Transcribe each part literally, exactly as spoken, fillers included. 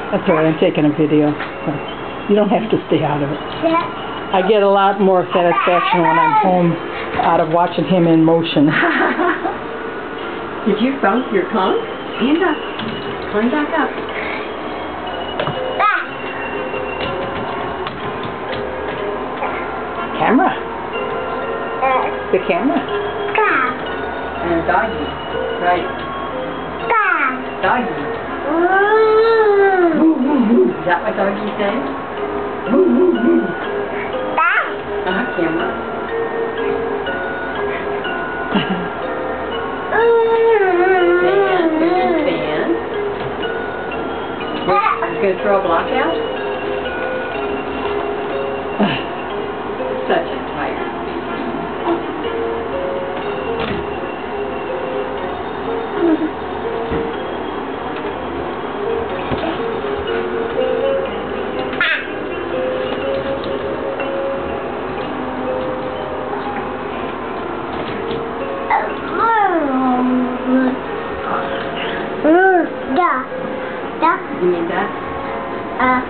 That's all right, I'm taking a video. So you don't have to stay out of it. I get a lot more satisfaction when I'm home out of watching him in motion. Did you bump your conch? Stand up. Climb back up. Camera. The camera. And doggy. Right. Doggy. Woo, woo, woo. Is that what doggy says? Woo, woo, woo. Uh-huh, camera. Stand. There's your stand. You're going to throw a block out? Such a tired You mean that? Uh.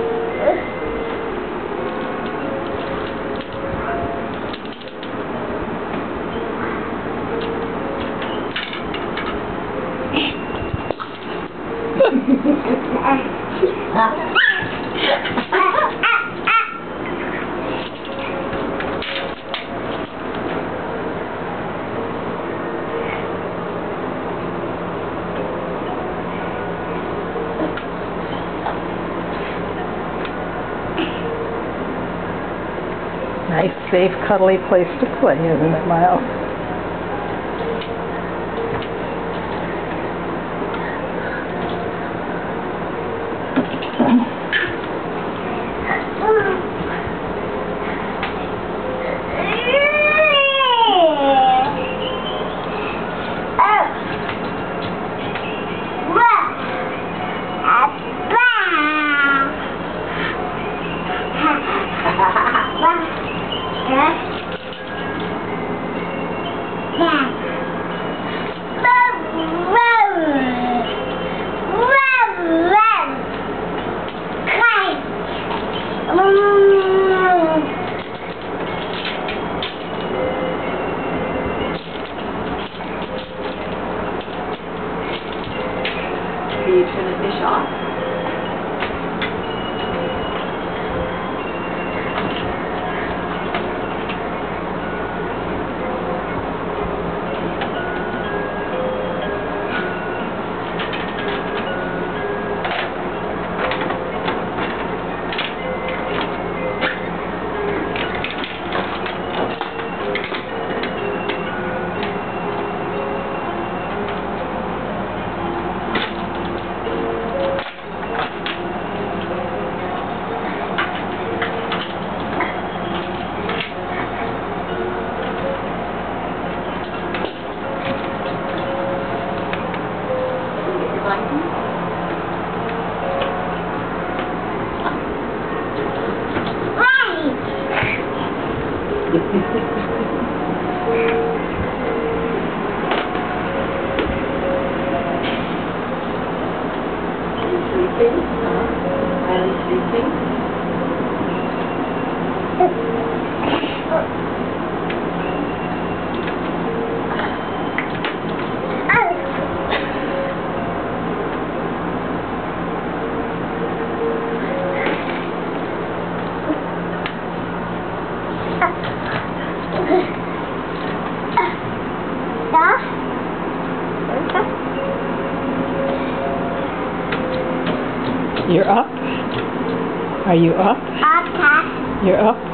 Nice, safe, cuddly place to play, isn't it, Miles? Can you turn the fish off? Sleeping? Huh? Are you sleeping? You're up? Are you up? Okay. You're up?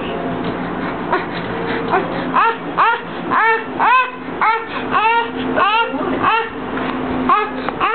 Uh, uh, uh, uh, uh, uh, uh, uh, uh, uh.